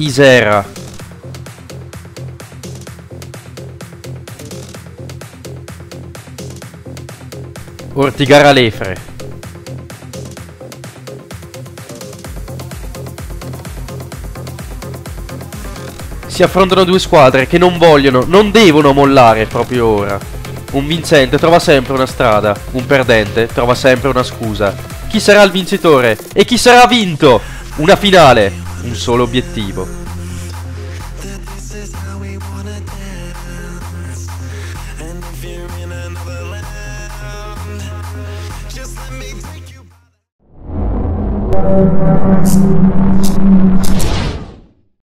Isera. Ortigara Lefre. Si affrontano due squadre che non vogliono, non devono mollare proprio ora. Un vincente trova sempre una strada, un perdente trova sempre una scusa. Chi sarà il vincitore? E chi sarà vinto? Una finale, un solo obiettivo. Just let me take you.